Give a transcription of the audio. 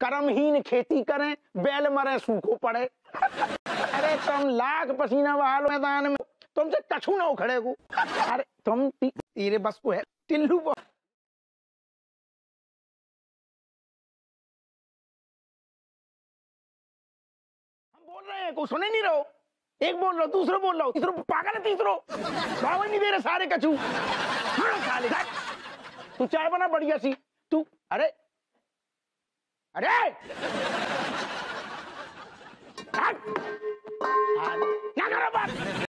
कर्महीन खेती करें, बैल मरे सूखो पड़े। अरे तुम लाख पसीना बहा लो मैदान में, तुमसे कछू ना उखड़े को। अरे तुम तेरे बस को है टिल्लू को। हम बोल रहे हैं, को सुने नहीं रहो। एक बोल रहा, दूसरा बोल रहा, तीसरो पागल है, तीसरो बावन नहीं दे रहे सारे कछू। तू चाय बना बढ़िया सी तू। अरे अरे क्या करो बात।